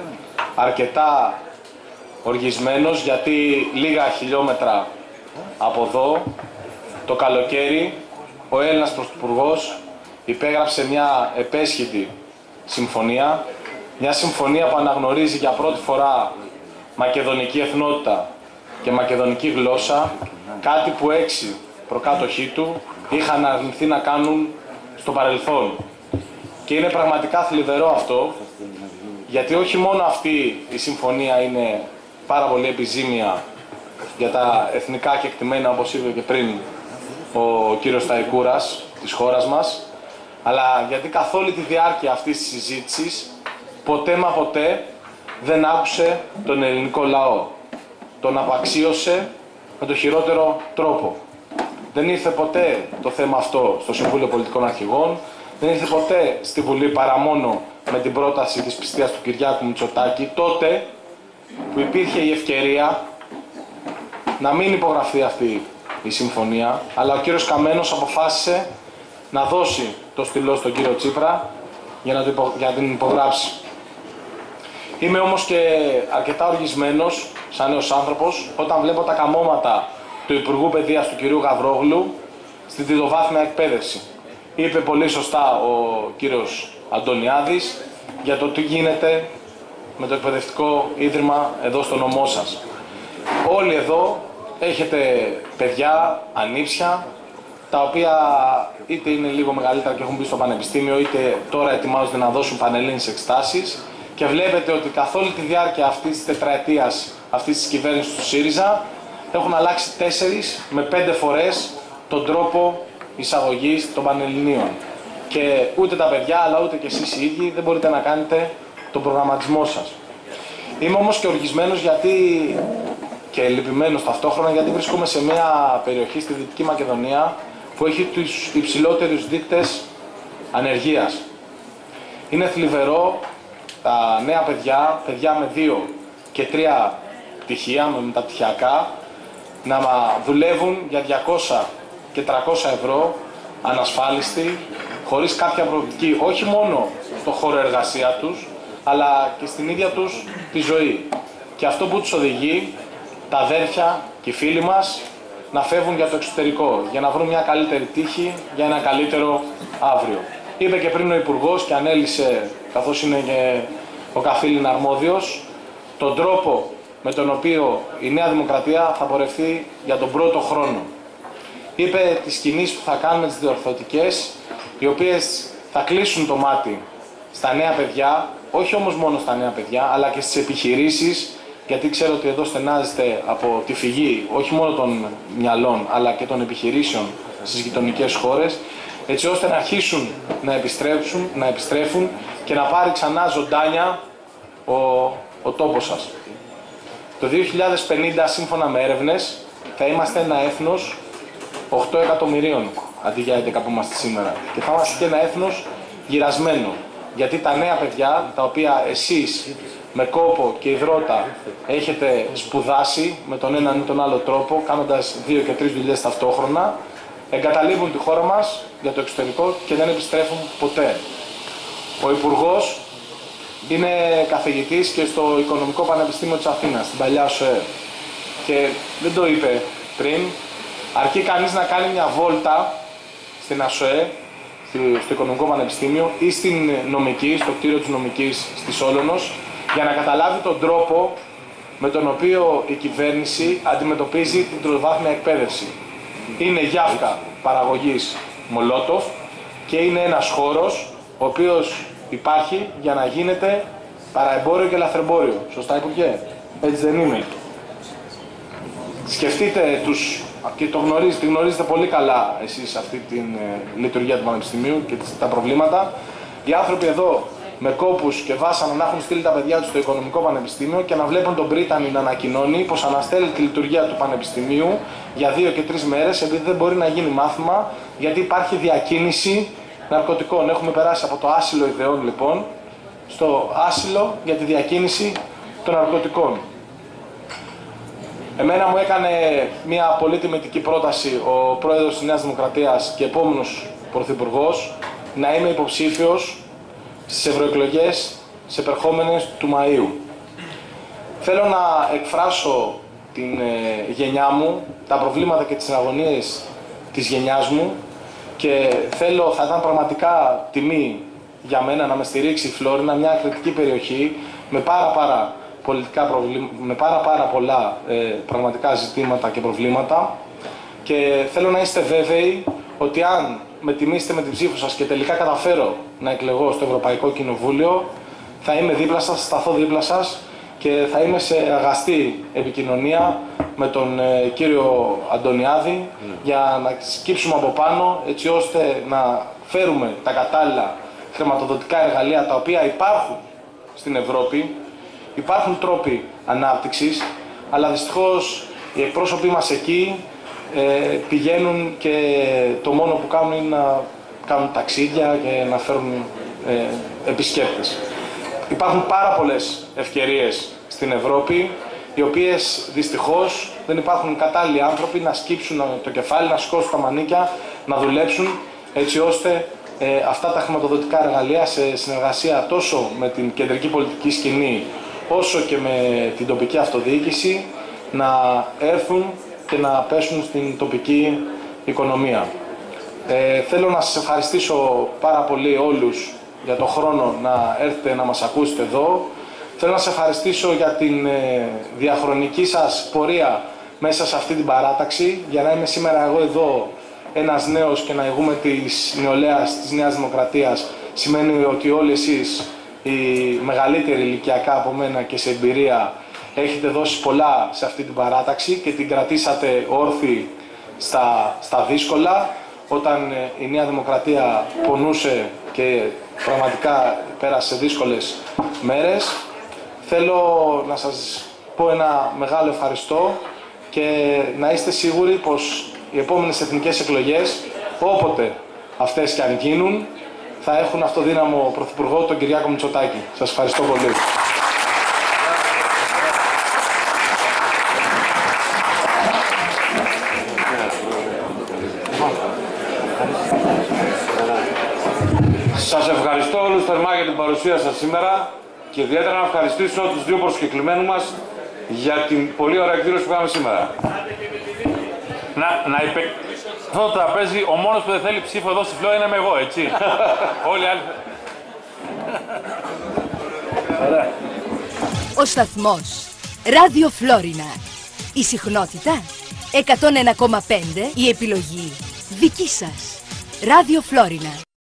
S6: αρκετά οργισμένος, γιατί λίγα χιλιόμετρα από εδώ, το καλοκαίρι, ο Έλληνας Πρωθυπουργός υπέγραψε μια επέσχυτη συμφωνία, μια συμφωνία που αναγνωρίζει για πρώτη φορά μακεδονική εθνότητα και μακεδονική γλώσσα, κάτι που έξι προκάτοχοί του είχαν αρνηθεί να κάνουν στο παρελθόν. Και είναι πραγματικά θλιβερό αυτό, γιατί όχι μόνο αυτή η συμφωνία είναι πάρα πολύ επιζήμια για τα εθνικά κεκτημένα, όπως είπε και πριν ο κύριος Σταϊκούρας της χώρας μας, αλλά γιατί καθ' όλη τη διάρκεια αυτής της συζήτησης ποτέ μα ποτέ δεν άκουσε τον ελληνικό λαό. Τον απαξίωσε με το χειρότερο τρόπο. Δεν ήρθε ποτέ το θέμα αυτό στο Συμβούλιο Πολιτικών Αρχηγών, δεν ήρθε ποτέ στη Βουλή παρά μόνο με την πρόταση της πιστείας του Κυριάκου Μητσοτάκη, τότε που υπήρχε η ευκαιρία να μην υπογραφεί αυτή η συμφωνία, αλλά ο κύριος Καμένος αποφάσισε να δώσει το στυλό στον κύριο Τσίπρα για να, το υπο... για να την υπογράψει. Είμαι όμως και αρκετά οργισμένος, σαν νέος άνθρωπος, όταν βλέπω τα καμώματα του Υπουργού Παιδείας του κυρίου Γαβρόγλου στην τριτοβάθμια εκπαίδευση. είπε πολύ σωστά ο κύριος Αντωνιάδης για το τι γίνεται με το εκπαιδευτικό ίδρυμα εδώ στο νομό σας. Όλοι εδώ έχετε παιδιά, ανήψια, τα οποία είτε είναι λίγο μεγαλύτερα και έχουν μπει στο πανεπιστήμιο, είτε τώρα ετοιμάζονται να δώσουν πανελλήνιες εξετάσεις, και βλέπετε ότι καθ' όλη τη διάρκεια αυτής της τετραετίας, αυτής της κυβέρνησης του ΣΥΡΙΖΑ, έχουν αλλάξει τέσσερις με πέντε φορές τον τρόπο εισαγωγής των πανελληνίων. Και ούτε τα παιδιά, αλλά ούτε και εσείς οι ίδιοι δεν μπορείτε να κάνετε τον προγραμματισμό σας. Είμαι όμως και οργισμένος γιατί, και λυπημένος ταυτόχρονα, γιατί βρίσκομαι σε μια περιοχή στη Δυτική Μακεδονία που έχει τους υψηλότερους δείκτες ανεργίας. Είναι θλιβερό τα νέα παιδιά, παιδιά με δύο και τρία πτυχία, με μεταπτυχιακά, να δουλεύουν για διακόσια και τριακόσια ευρώ ανασφάλιστοι, χωρίς κάποια προοπτική, όχι μόνο στο χώρο εργασία τους, αλλά και στην ίδια τους τη ζωή. Και αυτό που τους οδηγεί τα αδέρφια και οι φίλοι μας να φεύγουν για το εξωτερικό, για να βρουν μια καλύτερη τύχη, για ένα καλύτερο αύριο. Είπε και πριν ο Υπουργός και ανέλησε, καθώς είναι και ο καθήλυνα αρμόδιος, τον τρόπο με τον οποίο η Νέα Δημοκρατία θα πορευτεί για τον πρώτο χρόνο. Είπε τις κινήσεις που θα κάνουμε, τις διορθωτικές, οι οποίες θα κλείσουν το μάτι στα νέα παιδιά, όχι όμως μόνο στα νέα παιδιά, αλλά και στις επιχειρήσεις, γιατί ξέρω ότι εδώ στενάζεται από τη φυγή όχι μόνο των μυαλών, αλλά και των επιχειρήσεων στις γειτονικές χώρες, έτσι ώστε να αρχίσουν να επιστρέψουν, να επιστρέφουν και να πάρει ξανά ζωντάνια ο, ο τόπος σας. Το δύο χιλιάδες πενήντα, σύμφωνα με έρευνες, θα είμαστε ένα έθνος οκτώ εκατομμυρίων, αντί για έντεκα που είμαστε σήμερα. Και θα είμαστε και ένα έθνος γυρασμένο. Γιατί τα νέα παιδιά, τα οποία εσείς με κόπο και υδρότα έχετε σπουδάσει με τον έναν ή τον άλλο τρόπο, κάνοντας δύο και τρεις δουλειές ταυτόχρονα, εγκαταλείπουν τη χώρα μας για το εξωτερικό και δεν επιστρέφουν ποτέ. Ο Υπουργός είναι καθηγητής και στο Οικονομικό Πανεπιστήμιο της Αθήνας, στην παλιά ΣΟΕ. Και δεν το είπε πριν, αρκεί κανείς να κάνει μια βόλτα στην ΑΣΟΕ, στο Οικονομικό Πανεπιστήμιο, ή στην νομική, στο κτίριο της νομικής στη Σόλωνος, για να καταλάβει τον τρόπο με τον οποίο η κυβέρνηση αντιμετωπίζει την τριτοβάθμια εκπαίδευση. Είναι γιάφκα παραγωγής Μολότοφ και είναι ένας χώρος ο οποίος υπάρχει για να γίνεται παραεμπόριο και λαθρεμπόριο. Σωστά, Υπουργέ? Έτσι δεν είναι? Σκεφτείτε τους, και το γνωρίζετε, γνωρίζετε πολύ καλά εσείς αυτή τη ε, λειτουργία του Πανεπιστημίου και τα προβλήματα. Οι άνθρωποι εδώ με κόπους και βάσανα να έχουν στείλει τα παιδιά τους στο Οικονομικό Πανεπιστήμιο και να βλέπουν τον Πρίτανη να ανακοινώνει πως αναστέλει τη λειτουργία του Πανεπιστημίου για δύο και τρεις μέρες, επειδή δεν μπορεί να γίνει μάθημα, γιατί υπάρχει διακίνηση ναρκωτικών. Έχουμε περάσει από το άσυλο ιδεών, λοιπόν, στο άσυλο για τη διακίνηση των ναρκωτικών. Εμένα μου έκανε μια πολύ τιμητική πρόταση ο πρόεδρος της Νέας Δημοκρατίας και επόμενος πρωθυπουργός να είμαι υποψήφιος στις ευρωεκλογές τις επερχόμενες του Μαΐου. Θέλω να εκφράσω την ε, γενιά μου, τα προβλήματα και τις αγωνίες της γενιάς μου, και θέλω, θα ήταν πραγματικά τιμή για μένα να με στηρίξει η Φλόρινα, μια κριτική περιοχή με πάρα πάρα πολιτικά προβλήματα, με πάρα πάρα πολλά ε, πραγματικά ζητήματα και προβλήματα, και θέλω να είστε βέβαιοι ότι αν με τιμήσετε με την ψήφο σας και τελικά καταφέρω να εκλεγώ στο Ευρωπαϊκό Κοινοβούλιο, θα είμαι δίπλα σας, θα σταθώ δίπλα σας και θα είμαι σε αγαστή επικοινωνία με τον ε, κύριο Αντωνιάδη mm. για να σκύψουμε από πάνω, έτσι ώστε να φέρουμε τα κατάλληλα χρηματοδοτικά εργαλεία τα οποία υπάρχουν στην Ευρώπη. Υπάρχουν τρόποι ανάπτυξης, αλλά δυστυχώς οι εκπρόσωποι μας εκεί ε, πηγαίνουν και το μόνο που κάνουν είναι να κάνουν ταξίδια και να φέρουν ε, επισκέπτες. Υπάρχουν πάρα πολλές ευκαιρίες στην Ευρώπη, οι οποίες δυστυχώς δεν υπάρχουν κατάλληλοι άνθρωποι να σκύψουν το κεφάλι, να σηκώσουν τα μανίκια, να δουλέψουν, έτσι ώστε ε, αυτά τα χρηματοδοτικά εργαλεία σε συνεργασία τόσο με την κεντρική πολιτική σκηνή, όσο και με την τοπική αυτοδιοίκηση, να έρθουν και να πέσουν στην τοπική οικονομία. Ε, θέλω να σας ευχαριστήσω πάρα πολύ όλους για τον χρόνο να έρθετε να μας ακούσετε εδώ. Θέλω να σας ευχαριστήσω για την ε, διαχρονική σας πορεία μέσα σε αυτή την παράταξη, για να είμαι σήμερα εγώ εδώ ένας νέος και να ηγούμε της νεολαίας της Νέας Δημοκρατίας. Σημαίνει ότι όλοι εσείς, οι μεγαλύτεροι ηλικιακά από μένα και σε εμπειρία, έχετε δώσει πολλά σε αυτή την παράταξη και την κρατήσατε όρθιοι στα, στα δύσκολα, όταν η Νέα Δημοκρατία πονούσε και πραγματικά πέρασε δύσκολες μέρες. Θέλω να σας πω ένα μεγάλο ευχαριστώ και να είστε σίγουροι πως οι επόμενες εθνικές εκλογές, όποτε αυτές και αν γίνουν, θα έχουν αυτοδύναμο πρωθυπουργό, τον Κυριάκο Μητσοτάκη. Σας ευχαριστώ πολύ.
S2: Σας ευχαριστώ όλους θερμά για την παρουσία σας σήμερα και ιδιαίτερα να ευχαριστήσω τους δύο προσκεκλημένους μας για την πολύ ωραία εκδήλωση που κάναμε σήμερα.
S5: Να, να υπε... Αυτό το τραπέζι, ο μόνος που δεν θέλει ψήφο εδώ στη Φλόρινα είμαι εγώ, έτσι. Όλοι οι άλλοι...
S1: Ωραία. Ο σταθμός Ράδιο Φλόρινα. Η συχνότητα εκατόν ένα κόμμα πέντε. Η επιλογή δική σας. Ράδιο Φλόρινα.